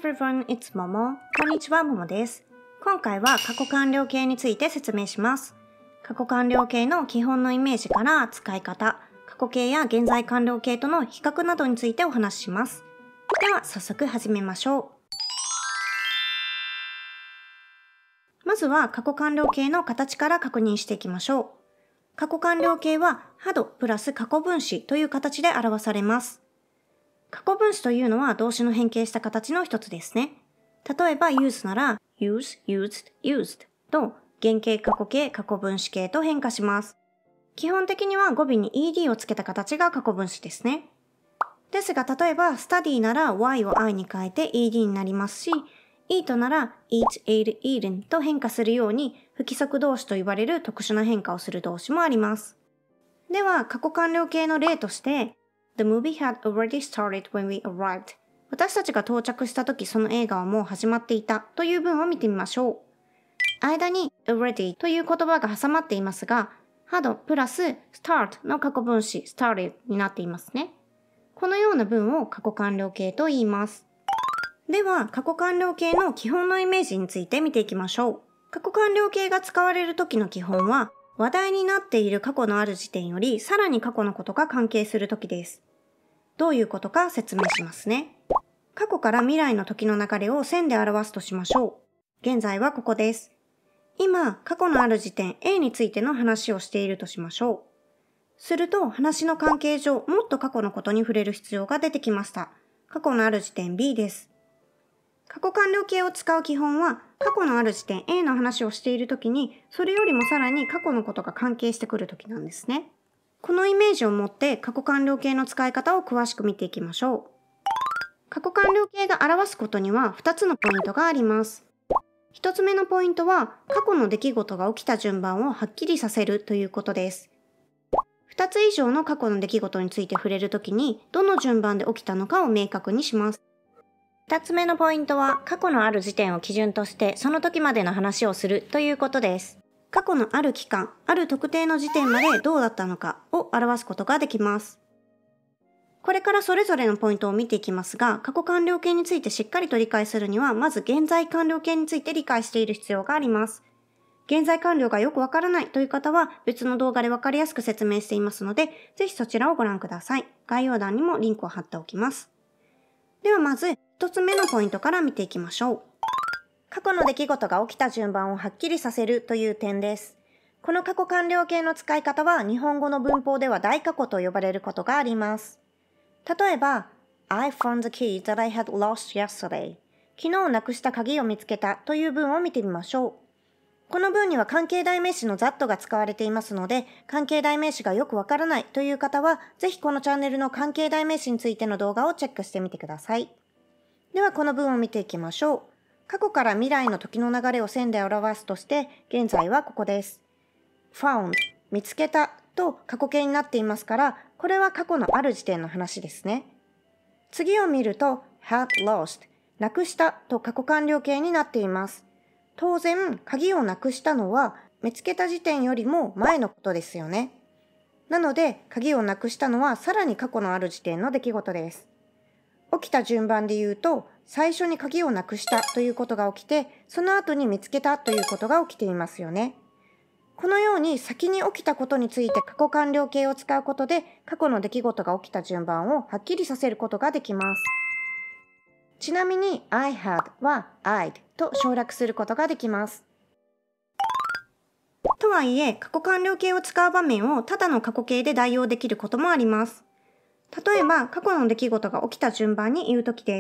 everyone, it's Momo. こんにちは、ももです。今回は過去完了形について説明します。過去完了形の基本のイメージから使い方、過去形や現在完了形との比較などについてお話しします。では、早速始めましょう。まずは過去完了形の形から確認していきましょう。過去完了形は had プラス過去分詞という形で表されます。過去分詞というのは動詞の変形した形の一つですね。例えば use なら use, used, used と原形過去形過去分詞形と変化します。基本的には語尾に ed をつけた形が過去分詞ですね。ですが例えば study なら y を i に変えて ed になりますし、eat なら eat, ate, eaten と変化するように不規則動詞と言われる特殊な変化をする動詞もあります。では過去完了形の例としてThe movie had already started when we arrived. 私たちが到着した時その映画はもう始まっていたという文を見てみましょう。間に already という言葉が挟まっていますが、had プラス start の過去分詞 started になっていますね。このような文を過去完了形と言います。では、過去完了形の基本のイメージについて見ていきましょう。過去完了形が使われる時の基本は、話題になっている過去のある時点よりさらに過去のことが関係する時です。どういうことか説明しますね。過去から未来の時の流れを線で表すとしましょう。現在はここです。今、過去のある時点 A についての話をしているとしましょう。すると、話の関係上、もっと過去のことに触れる必要が出てきました。過去のある時点 B です。過去完了形を使う基本は、過去のある時点 A の話をしているときに、それよりもさらに過去のことが関係してくるときなんですね。このイメージを持って過去完了形の使い方を詳しく見ていきましょう。過去完了形が表すことには2つのポイントがあります。1つ目のポイントは、過去の出来事が起きた順番をはっきりさせるということです。2つ以上の過去の出来事について触れるときに、どの順番で起きたのかを明確にします。2つ目のポイントは、過去のある時点を基準としてその時までの話をするということです。過去のある期間、ある特定の時点までどうだったのかを表すことができます。これからそれぞれのポイントを見ていきますが、過去完了形についてしっかりと理解するには、まず現在完了形について理解している必要があります。現在完了がよくわからないという方は、別の動画でわかりやすく説明していますので、ぜひそちらをご覧ください。概要欄にもリンクを貼っておきます。ではまず、1つ目のポイントから見ていきましょう。過去の出来事が起きた順番をはっきりさせるという点です。この過去完了形の使い方は日本語の文法では大過去と呼ばれることがあります。例えば、I found the key that I had lost yesterday. 昨日なくした鍵を見つけたという文を見てみましょう。この文には関係代名詞の that が使われていますので、関係代名詞がよくわからないという方は、ぜひこのチャンネルの関係代名詞についての動画をチェックしてみてください。ではこの文を見ていきましょう。過去から未来の時の流れを線で表すとして、現在はここです。found 見つけたと過去形になっていますから、これは過去のある時点の話ですね。次を見ると had lost なくしたと過去完了形になっています。当然、鍵をなくしたのは見つけた時点よりも前のことですよね。なので、鍵をなくしたのはさらに過去のある時点の出来事です。起きた順番で言うと、最初に鍵をなくしたということが起きて、その後に見つけたということが起きていますよね。このように先に起きたことについて過去完了形を使うことで、過去の出来事が起きた順番をはっきりさせることができます。ちなみに I had は I'd と省略することができます。とはいえ、過去完了形を使う場面をただの過去形で代用できることもあります。例えば、過去の出来事が起きた順番に言うときです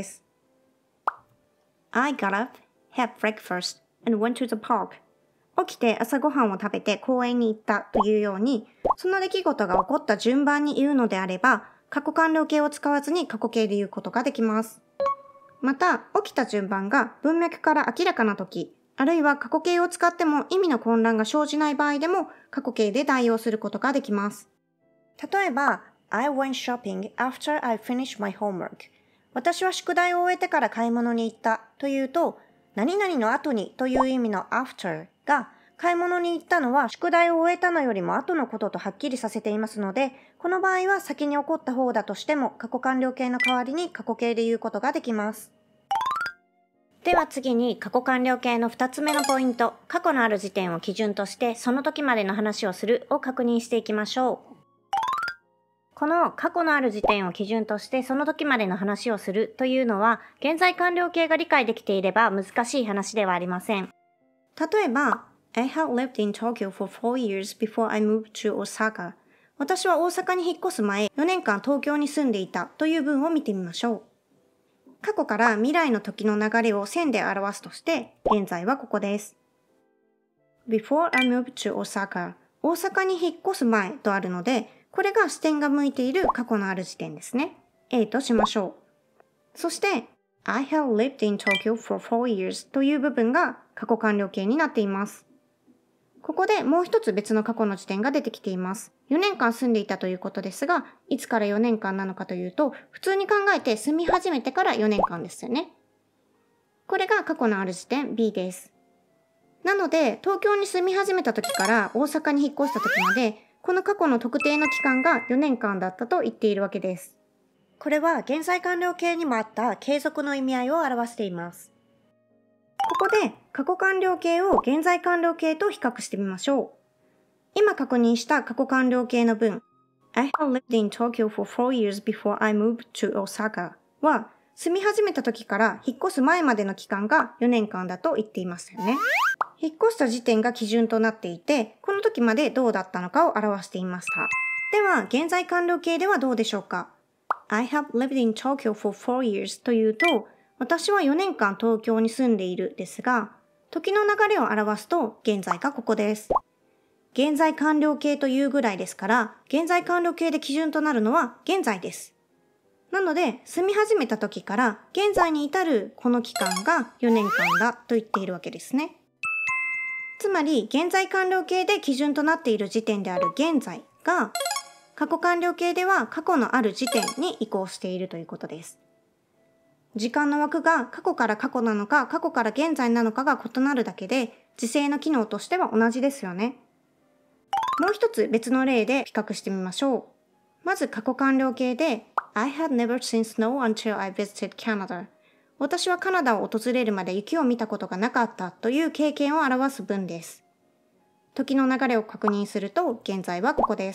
。I got up, had breakfast, and went to the park. 起きて朝ごはんを食べて公園に行ったというように、その出来事が起こった順番に言うのであれば、過去完了形を使わずに過去形で言うことができます。また、起きた順番が文脈から明らかなとき、あるいは過去形を使っても意味の混乱が生じない場合でも過去形で代用することができます。例えば、I went shopping after I finished my homework. 私は宿題を終えてから買い物に行ったというと、何々の後にという意味の after が買い物に行ったのは宿題を終えたのよりも後のこととはっきりさせていますので、この場合は先に起こった方だとしても過去完了形の代わりに過去形で言うことができます。 では次に過去完了形の2つ目のポイント、過去のある時点を基準としてその時までの話をするを確認していきましょう。この過去のある時点を基準としてその時までの話をするというのは、現在完了形が理解できていれば難しい話ではありません。例えば、I have lived in Tokyo for 4 years before I moved to Osaka. 私は大阪に引っ越す前、4年間東京に住んでいたという文を見てみましょう。過去から未来の時の流れを線で表すとして、現在はここです。Before I moved to Osaka. 大阪に引っ越す前とあるので、これが視点が向いている過去のある時点ですね。A としましょう。そして、I have lived in Tokyo for 4 years という部分が過去完了形になっています。ここでもう一つ別の過去の時点が出てきています。4年間住んでいたということですが、いつから4年間なのかというと、普通に考えて住み始めてから4年間ですよね。これが過去のある時点 B です。なので、東京に住み始めた時から大阪に引っ越した時まで、この過去の特定の期間が4年間だったと言っているわけです。これは現在完了形にもあった継続の意味合いを表しています。ここで過去完了形を現在完了形と比較してみましょう。今確認した過去完了形の文 I have lived in Tokyo for 4 years before I moved to Osaka は住み始めた時から引っ越す前までの期間が4年間だと言っていましたよね。引っ越した時点が基準となっていて、この時までどうだったのかを表していました。では、現在完了形ではどうでしょうか？ I have lived in Tokyo for 4 years というと、私は4年間東京に住んでいるですが、時の流れを表すと現在がここです。現在完了形というぐらいですから、現在完了形で基準となるのは現在です。なので、住み始めた時から現在に至るこの期間が4年間だと言っているわけですね。つまり、現在完了形で基準となっている時点である現在が、過去完了形では過去のある時点に移行しているということです。時間の枠が過去から過去なのか、過去から現在なのかが異なるだけで、時制の機能としては同じですよね。もう一つ別の例で比較してみましょう。まず過去完了形で、I had never seen snow until I visited Canada. 私はカナダを訪れるまで雪を見たことがなかったという経験を表す文です。時の流れを確認すると、現在はここです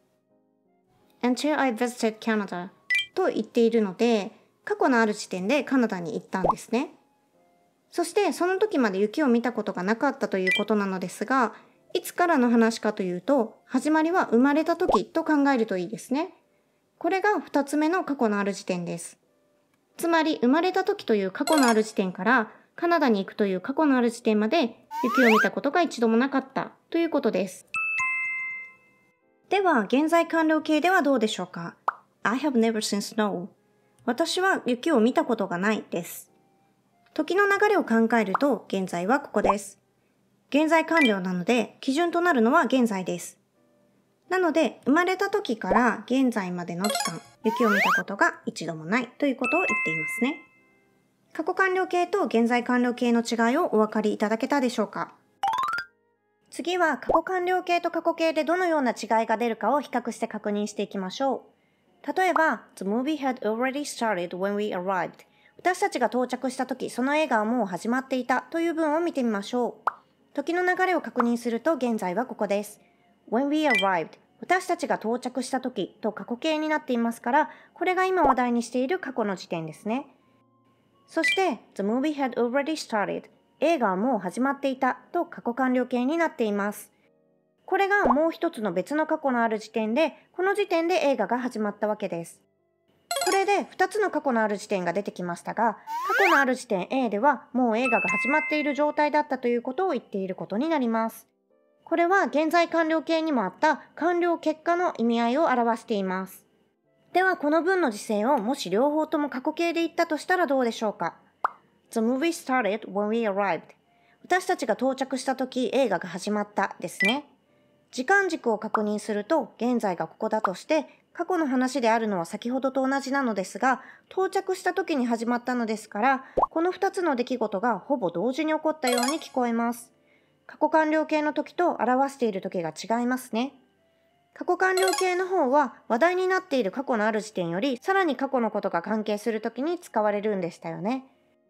。Until I visited Canada と言っているので、過去のある時点でカナダに行ったんですね。そしてその時まで雪を見たことがなかったということなのですが、いつからの話かというと、始まりは生まれた時と考えるといいですね。これが2つ目の過去のある時点です。つまり生まれた時という過去のある時点からカナダに行くという過去のある時点まで雪を見たことが一度もなかったということです。では現在完了形ではどうでしょうか？ I have never seen snow. 私は雪を見たことがないです。時の流れを考えると現在はここです。現在完了なので基準となるのは現在です。なので生まれた時から現在までの期間、雪を見たことが一度もないということを言っていますね。過去完了形と現在完了形の違いをお分かりいただけたでしょうか？次は過去完了形と過去形でどのような違いが出るかを比較して確認していきましょう。例えば、The movie had already started when we arrived. 私たちが到着した時、その映画はもう始まっていたという文を見てみましょう。時の流れを確認すると現在はここです。When we arrived. 私たちが到着した時と過去形になっていますから、これが今話題にしている過去の時点ですね。そして、The movie had already started. 映画はもう始まっていたと過去完了形になっています。これがもう一つの別の過去のある時点で、この時点で映画が始まったわけです。これで2つの過去のある時点が出てきましたが、過去のある時点 A ではもう映画が始まっている状態だったということを言っていることになります。これは現在完了形にもあった完了結果の意味合いを表しています。ではこの文の時制をもし両方とも過去形で言ったとしたらどうでしょうか？ The movie started when we arrived. 私たちが到着した時映画が始まったですね。時間軸を確認すると現在がここだとして過去の話であるのは先ほどと同じなのですが到着した時に始まったのですからこの2つの出来事がほぼ同時に起こったように聞こえます。過去完了形の時と表している時が違いますね。過去完了形の方は話題になっている過去のある時点よりさらに過去のことが関係する時に使われるんでしたよね。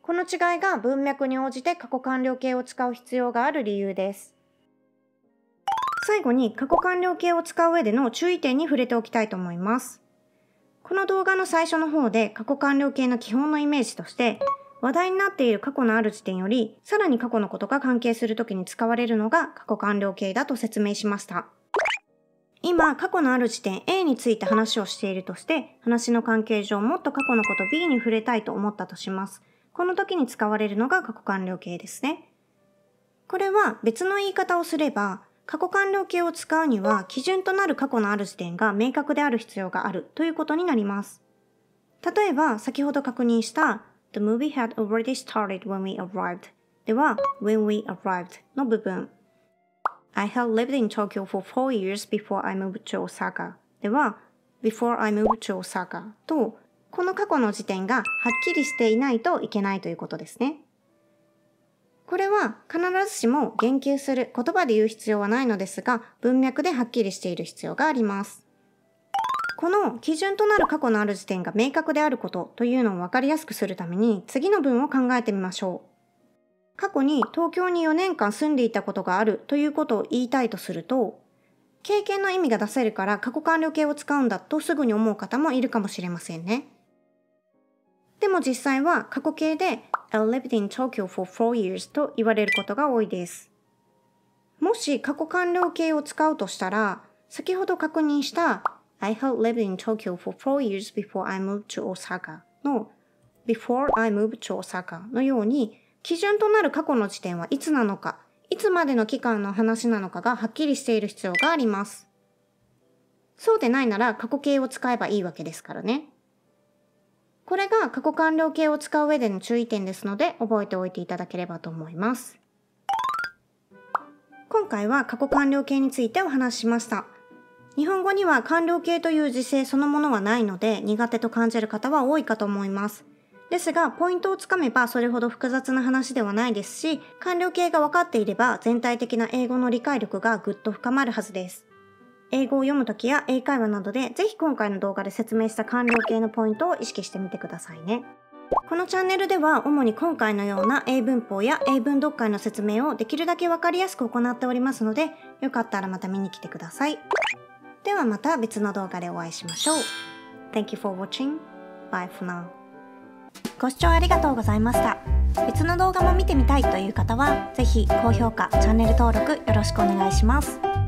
この違いが文脈に応じて過去完了形を使う必要がある理由です。最後に過去完了形を使う上での注意点に触れておきたいと思います。この動画の最初の方で過去完了形の基本のイメージとして、話題になっている過去のある時点より、さらに過去のことが関係するときに使われるのが過去完了形だと説明しました。今、過去のある時点 A について話をしているとして、話の関係上もっと過去のこと B に触れたいと思ったとします。この時に使われるのが過去完了形ですね。これは別の言い方をすれば、過去完了形を使うには基準となる過去のある時点が明確である必要があるということになります。例えば、先ほど確認した The movie had already started when we arrived では when we arrived の部分。I had lived in Tokyo for 4 years before I moved to Osaka では before I moved to Osaka と、この過去の時点がはっきりしていないといけないということですね。これは必ずしも言及する言葉で言う必要はないのですが、文脈ではっきりしている必要があります。この基準となる過去のある時点が明確であることというのを分かりやすくするために次の文を考えてみましょう。過去に東京に4年間住んでいたことがあるということを言いたいとすると、経験の意味が出せるから過去完了形を使うんだとすぐに思う方もいるかもしれませんね。でも実際は過去形で I lived in Tokyo for 4 years と言われることが多いです。もし過去完了形を使うとしたら、先ほど確認した I have lived in Tokyo for 4 years before I moved to Osaka の before I moved to Osaka のように、基準となる過去の時点はいつなのか、いつまでの期間の話なのかがはっきりしている必要があります。そうでないなら過去形を使えばいいわけですからね。これが過去完了形を使う上での注意点ですので覚えておいていただければと思います。今回は過去完了形についてお話ししました。日本語には完了形という時制そのものはないので苦手と感じる方は多いかと思います。ですが、ポイントをつかめばそれほど複雑な話ではないですし、完了形が分かっていれば全体的な英語の理解力がぐっと深まるはずです。英語を読むときや英会話などでぜひ今回の動画で説明した完了形のポイントを意識してみてくださいね。このチャンネルでは主に今回のような英文法や英文読解の説明をできるだけわかりやすく行っておりますので、よかったらまた見に来てください。ではまた別の動画でお会いしましょう。Thank you for watching. Bye for now. ご視聴ありがとうございました。別の動画も見てみたいという方は、ぜひ高評価、チャンネル登録よろしくお願いします。